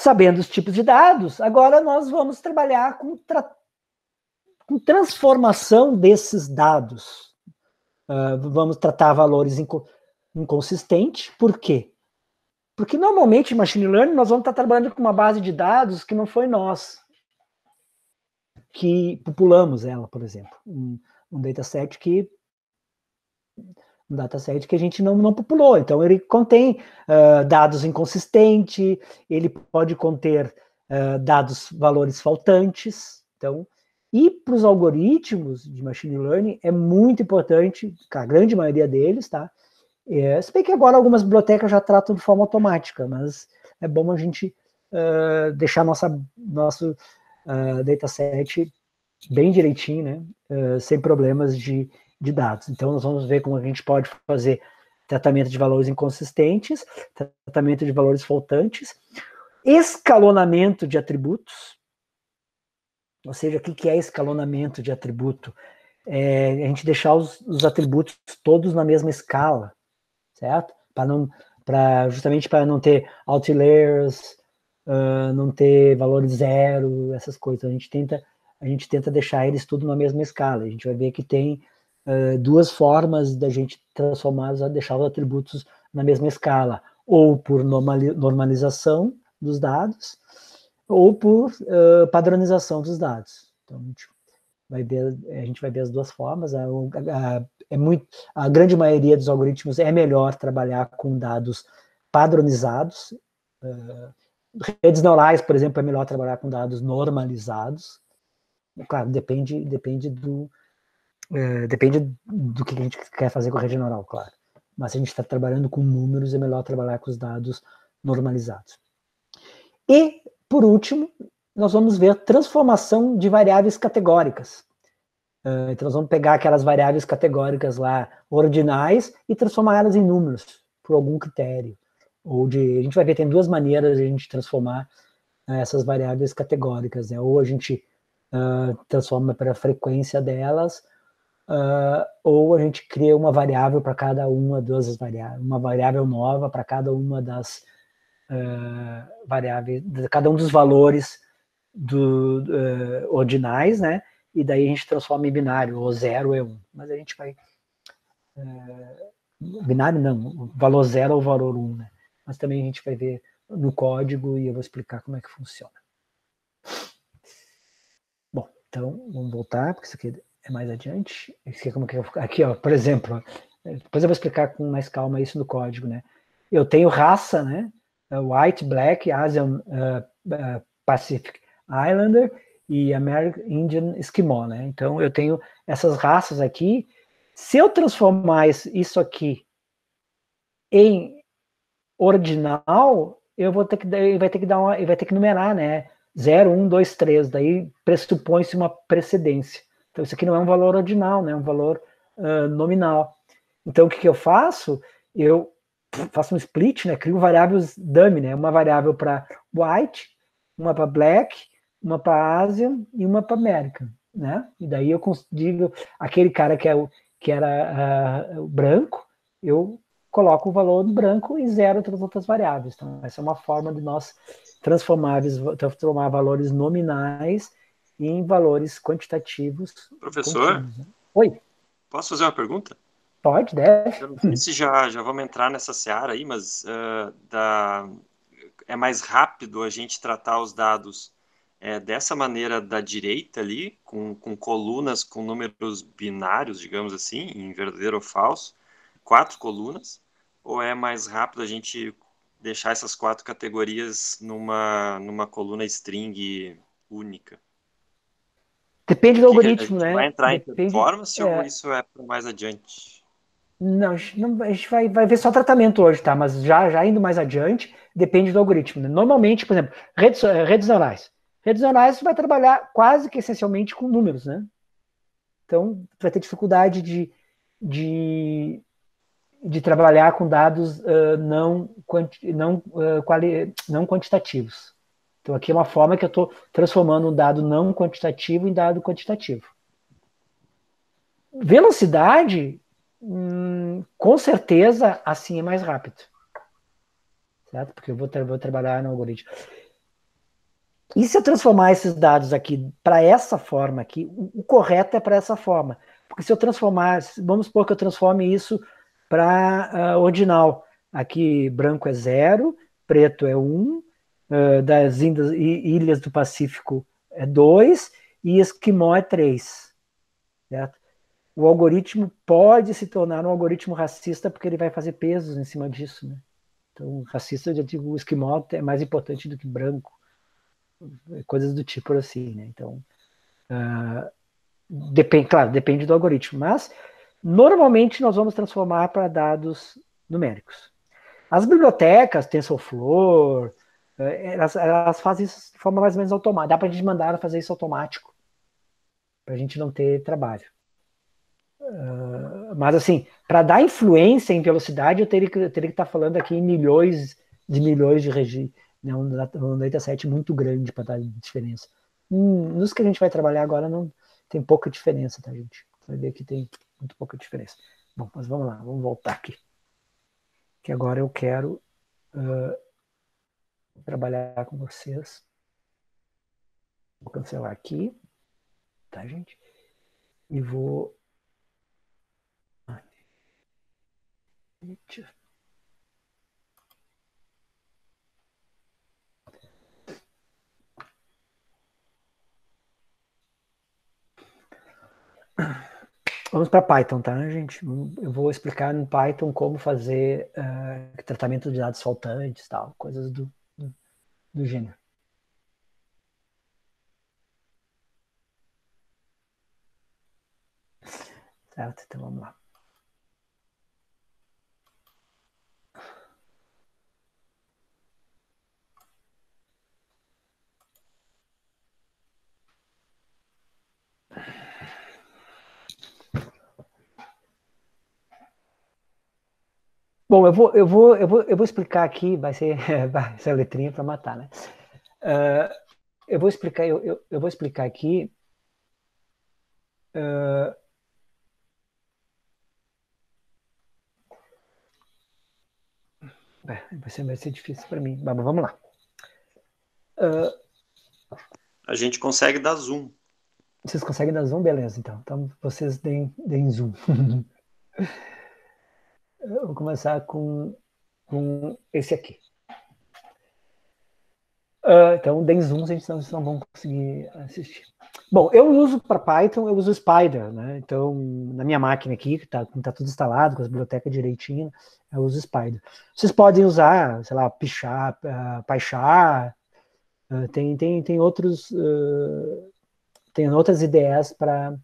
sabendo os tipos de dados, agora nós vamos trabalhar com transformação desses dados. Vamos tratar valores inconsistentes. Por quê? Porque normalmente em machine learning nós vamos estar trabalhando com uma base de dados que não foi nós que populamos ela, por exemplo. Um dataset que a gente não populou. Então, ele contém dados inconsistentes, ele pode conter valores faltantes. Então, e para os algoritmos de machine learning é muito importante, a grande maioria deles, tá? Se bem que agora algumas bibliotecas já tratam de forma automática, mas é bom a gente deixar nosso dataset bem direitinho, né? Sem problemas de dados. Então, nós vamos ver como a gente pode fazer tratamento de valores inconsistentes, tratamento de valores faltantes, escalonamento de atributos. Ou seja, o que é escalonamento de atributo? A gente deixar os atributos todos na mesma escala, certo? Justamente para não ter outliers, não ter valores zero, essas coisas. A gente tenta deixar eles tudo na mesma escala. A gente vai ver que tem duas formas da gente deixar os atributos na mesma escala, ou por normalização dos dados, ou por padronização dos dados. Então, a gente vai ver as duas formas. A grande maioria dos algoritmos é melhor trabalhar com dados padronizados. Redes neurais, por exemplo, é melhor trabalhar com dados normalizados. Claro, depende do que a gente quer fazer com a rede neural, claro. Mas se a gente está trabalhando com números, é melhor trabalhar com os dados normalizados. E, por último, nós vamos ver transformação de variáveis categóricas. Então, nós vamos pegar aquelas variáveis categóricas lá, ordinais, e transformar elas em números, por algum critério. A gente vai ver, tem duas maneiras de a gente transformar essas variáveis categóricas, né? Ou a gente transforma para a frequência delas, ou a gente cria uma variável para cada uma das variáveis, uma variável nova para cada uma das variáveis, cada um dos valores ordinais, né? E daí a gente transforma em binário, ou 0 é 1. Mas a gente vai... binário não, valor 0 ou valor 1, né? Mas também a gente vai ver no código e eu vou explicar como é que funciona. Bom, então vamos voltar, porque isso aqui é mais adiante. Aqui, ó, por exemplo, depois eu vou explicar com mais calma isso no código, né? Eu tenho raça, né? White, Black, Asian, Pacific Islander e American Indian Eskimo, né? Então eu tenho essas raças aqui. Se eu transformar isso aqui em ordinal, ele vai ter que numerar, né? 0, 1, 2, 3. Daí pressupõe-se uma precedência. Então isso aqui não é um valor ordinal, né? É um valor nominal. Então o que eu faço? Eu faço um split, né? Crio variáveis dummy, né? Uma variável para white, uma para black, uma para Asian e uma para American, né? E daí eu consigo aquele cara que era branco, eu coloco o valor do branco e zero outras variáveis. Então essa é uma forma de nós transformar valores nominais em valores quantitativos. Professor? Contínuos, né? Oi. Posso fazer uma pergunta? Pode, deve. Eu não sei se já vamos entrar nessa seara aí, mas é mais rápido a gente tratar os dados dessa maneira da direita ali, com colunas com números binários, digamos assim, em verdadeiro ou falso, 4 colunas, ou é mais rápido a gente deixar essas 4 categorias numa coluna string única? Depende do algoritmo, A gente né? vai entrar em performance ou isso é para mais adiante? Não, a gente vai ver só tratamento hoje, tá? Mas já indo mais adiante, depende do algoritmo, né? Normalmente, por exemplo, redes neurais. Redes neurais você vai trabalhar quase que essencialmente com números, né? Então, você vai ter dificuldade de trabalhar com dados não quantitativos. Então, aqui é uma forma que eu estou transformando um dado não quantitativo em dado quantitativo. Velocidade, com certeza, assim é mais rápido. Certo? Porque eu vou trabalhar no algoritmo. E se eu transformar esses dados aqui para essa forma aqui, o correto é para essa forma. Porque se eu transformar, vamos supor que eu transforme isso para ordinal. Aqui branco é 0, preto é 1, das ilhas do Pacífico é 2 e esquimó é 3. Certo? O algoritmo pode se tornar um algoritmo racista porque ele vai fazer pesos em cima disso. Né? Então, racista, eu já digo, o esquimó é mais importante do que branco. Coisas do tipo assim, né? Então, depende, claro, depende do algoritmo, mas normalmente nós vamos transformar para dados numéricos. As bibliotecas, TensorFlow, elas fazem isso de forma mais ou menos automática. Dá para a gente mandar ela fazer isso automático, para a gente não ter trabalho. Mas assim, para dar influência em velocidade, eu teria que estar falando aqui em milhões de registros, né, um dataset muito grande para dar diferença. Nos que a gente vai trabalhar agora não tem pouca diferença, tá, gente? Vai ver que tem muito pouca diferença. Bom, mas vamos lá, vamos voltar aqui. Que agora eu quero trabalhar com vocês. Vou cancelar aqui, tá, gente? E vou... Vamos para Python, tá, gente? Eu vou explicar no Python como fazer tratamento de dados faltantes, tal, coisas do gênero. Certo? Então vamos lá. Bom, eu vou explicar aqui, vai ser essa letrinha para matar, né? Eu vou explicar aqui. Vai ser difícil para mim. Mas vamos lá. A gente consegue dar zoom. Vocês conseguem dar zoom? Beleza, então. Então vocês deem zoom. Eu vou começar com esse aqui. Então, deem zoom, vocês não vão conseguir assistir. Bom, eu uso para Python, eu uso o Spyder, né? Então, na minha máquina aqui, que tá tudo instalado, com as bibliotecas direitinho, eu uso o Spyder. Vocês podem usar, sei lá, PyChar, tem outras ideias para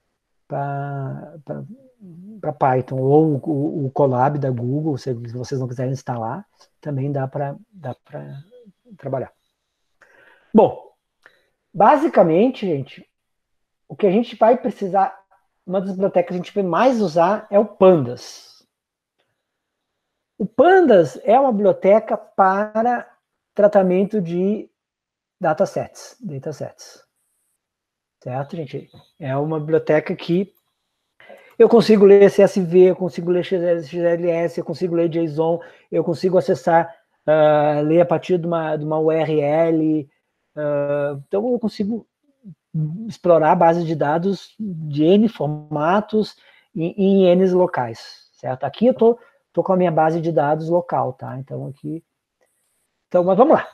Python, ou o Colab da Google, se vocês não quiserem instalar, também dá para trabalhar. Bom, basicamente, gente, o que a gente vai precisar, uma das bibliotecas que a gente vai mais usar é o Pandas. O Pandas é uma biblioteca para tratamento de datasets. Certo, gente? É uma biblioteca que eu consigo ler CSV, eu consigo ler XLS, eu consigo ler JSON, eu consigo acessar, ler a partir de uma URL. Então, eu consigo explorar a base de dados de N formatos em N locais, certo? Aqui eu tô com a minha base de dados local, tá? Então, aqui... Então, mas vamos lá.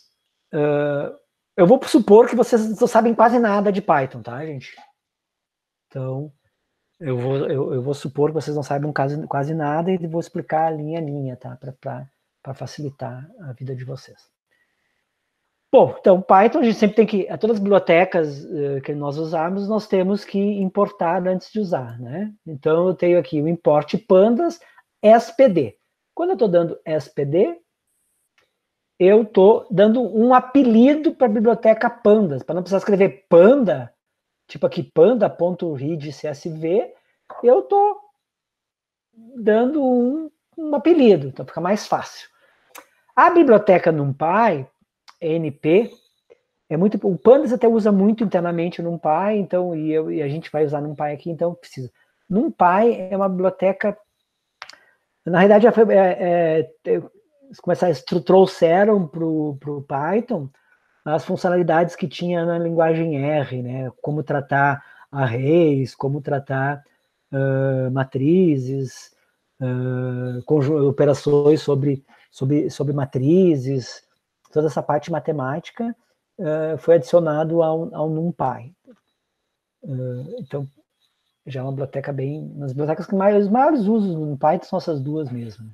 Eu vou supor que vocês não sabem quase nada de Python, tá, gente? Então, eu vou supor que vocês não saibam quase nada e vou explicar linha a linha, tá? Para facilitar a vida de vocês. Bom, então, Python, a gente sempre tem que... Todas as bibliotecas que nós usamos, nós temos que importar antes de usar, né? Então, eu tenho aqui o import pandas SPD. Quando eu estou dando SPD, eu estou dando um apelido para a biblioteca pandas, para não precisar escrever panda, tipo aqui panda.read.csv, eu estou dando um apelido, então fica mais fácil. A biblioteca NumPy, NP, o Pandas até usa muito internamente o NumPy, então, e a gente vai usar NumPy aqui, então precisa. NumPy é uma biblioteca, na realidade, trouxeram para o Python as funcionalidades que tinha na linguagem R, né? Como tratar arrays, como tratar matrizes, operações sobre matrizes, toda essa parte matemática foi adicionado ao NumPy. Então, já é uma biblioteca bem... Nas bibliotecas que os maiores usos no NumPy são essas duas mesmo.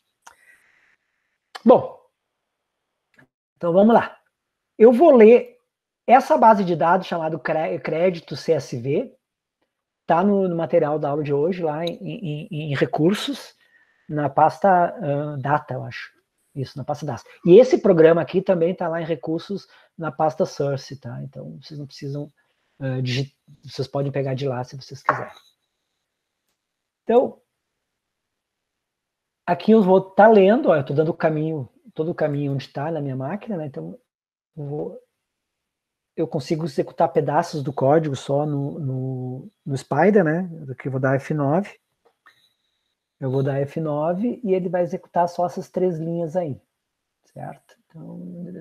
Bom, então vamos lá. Eu vou ler essa base de dados chamada Crédito CSV, está no material da aula de hoje, lá em recursos, na pasta Data, eu acho. Isso, na pasta Data. E esse programa aqui também está lá em recursos na pasta Source, tá? Então, vocês não precisam vocês podem pegar de lá se vocês quiserem. Então, aqui eu vou estar lendo, eu estou dando todo o caminho onde está na minha máquina, né? Então, eu consigo executar pedaços do código só no Spider, né? Aqui eu vou dar F9. Eu vou dar F9 e ele vai executar só essas 3 linhas aí, certo? Então,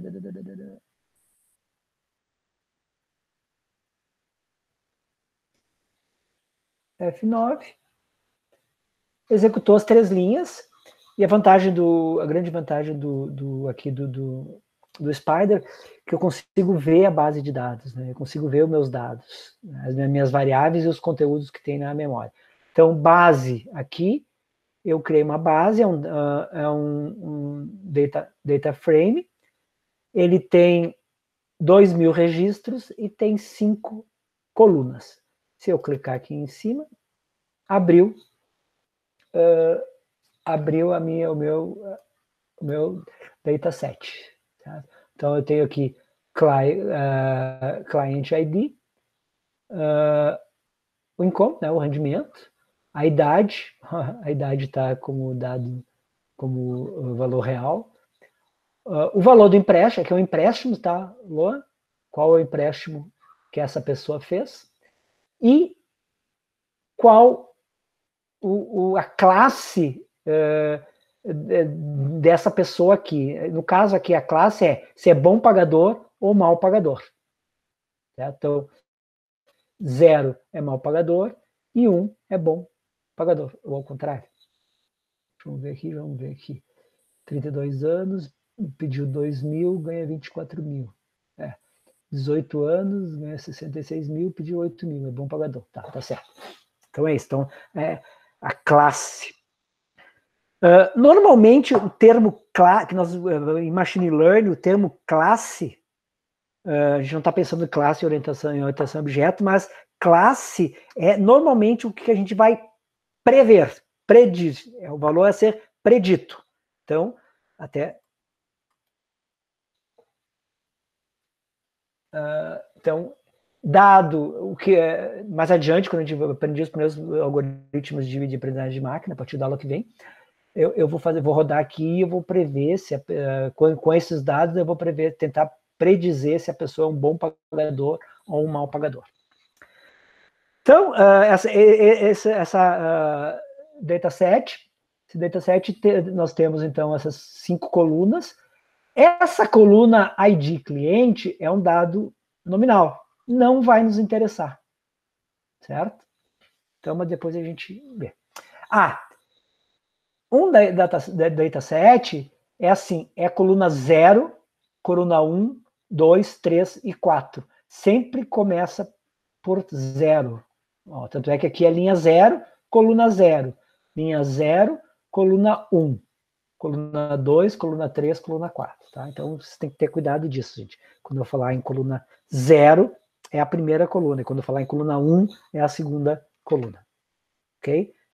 F9, executou as 3 linhas, e a grande vantagem do Spider, que eu consigo ver a base de dados, né? Eu consigo ver os meus dados, as minhas variáveis e os conteúdos que tem na memória. Então, base aqui, eu criei uma base, é um data frame, ele tem 2.000 registros e tem 5 colunas. Se eu clicar aqui em cima, abriu o meu dataset. Tá? Então, eu tenho aqui Client ID, o income, né, o rendimento, a idade está como dado como valor real, o valor do empréstimo, que é o empréstimo, tá, Luan? Qual é o empréstimo que essa pessoa fez, e qual a classe dessa pessoa aqui. No caso aqui, a classe é se é bom pagador ou mal pagador. Certo? Então, 0 é mal pagador e 1 é bom pagador, ou ao contrário. Vamos ver aqui. 32 anos, pediu 2.000, ganha 24.000. 18 anos, ganha 66.000, pediu 8.000, é bom pagador. Tá certo. Então é isso. Então, a classe. Normalmente, o termo que nós, em Machine Learning, o termo classe, a gente não está pensando em classe em orientação a objeto, mas classe é normalmente o que a gente vai prever, o valor a ser predito. Então, dado o que mais adiante, quando a gente aprender os primeiros algoritmos de aprendizagem de máquina, a partir da aula que vem, eu vou rodar aqui e eu vou prever se com esses dados eu vou tentar predizer se a pessoa é um bom pagador ou um mau pagador. Então, essa dataset, esse dataset nós temos então essas 5 colunas. Essa coluna ID cliente é um dado nominal, não vai nos interessar, certo? Então, mas depois a gente vê. Um dataset é assim, é a coluna 0, coluna 1, 2, 3 e 4. Sempre começa por 0. Tanto é que aqui é linha 0, coluna 0. Linha 0, coluna 1. Coluna 2, coluna 3, coluna 4. Tá? Então, você tem que ter cuidado disso, gente. Quando eu falar em coluna 0, é a primeira coluna. E quando eu falar em coluna 1, é a segunda coluna. Ok?